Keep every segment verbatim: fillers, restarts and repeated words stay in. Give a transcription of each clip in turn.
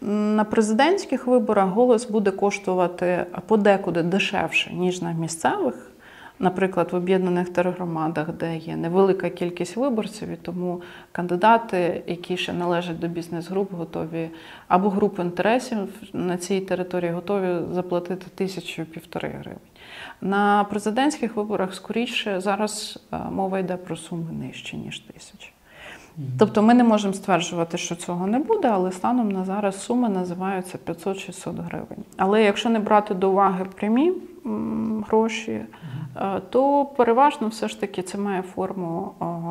На президентських виборах голос буде коштувати подекуди дешевше, ніж на місцевих. Наприклад, в об'єднаних тергромадах, де є невелика кількість виборців, і тому кандидати, які ще належать до бізнес-груп, готові, або груп інтересів на цій території готові заплатити тисячу-півтори гривень. На президентських виборах, скоріше, зараз мова йде про суми нижчі, ніж тисяча. Тобто ми не можемо стверджувати, що цього не буде, але станом на зараз суми називаються п'ятсот-шістсот гривень. Але якщо не брати до уваги прямі гроші, то переважно все ж таки це має форму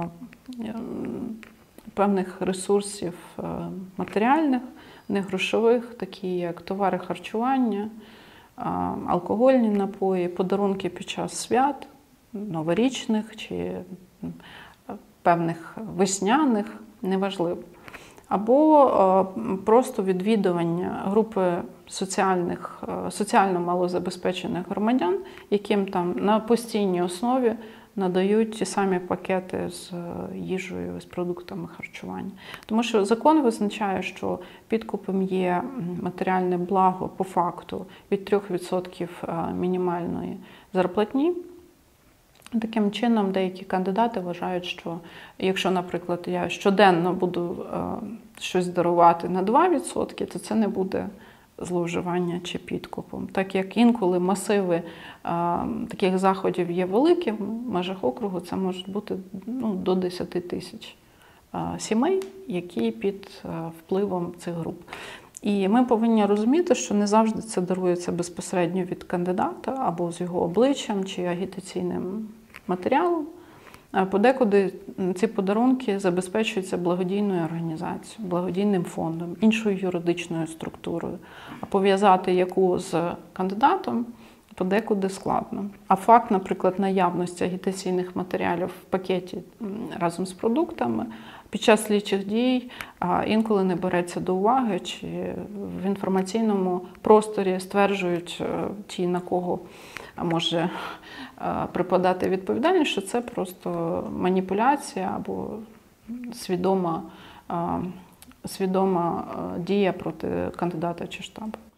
певних ресурсів матеріальних, не грошових, такі як товари харчування, алкогольні напої, подарунки під час свят, новорічних чи певних весняних, неважливо. Або просто відвідування групи соціальних, соціально малозабезпечених громадян, яким там на постійній основі надають ті самі пакети з їжею, з продуктами харчування. Тому що закон визначає, що підкупом є матеріальне благо по факту від трьох відсотків мінімальної зарплатні. Таким чином, деякі кандидати вважають, що якщо, наприклад, я щоденно буду е, щось дарувати на два відсотки, то це не буде зловживання чи підкупом. Так як інколи масиви е, таких заходів є великі, в межах округу це можуть бути ну, до десяти тисяч е, сімей, які під е, впливом цих груп. І ми повинні розуміти, що не завжди це дарується безпосередньо від кандидата або з його обличчям чи агітаційним матеріалом. Подекуди ці подарунки забезпечуються благодійною організацією, благодійним фондом, іншою юридичною структурою. А пов'язати яку з кандидатом подекуди складно. А факт, наприклад, наявності агітаційних матеріалів в пакеті разом з продуктами під час слідчих дій інколи не береться до уваги, чи в інформаційному просторі стверджують ті, на кого може припадати відповідальність, що це просто маніпуляція або свідома, свідома дія проти кандидата чи штабу.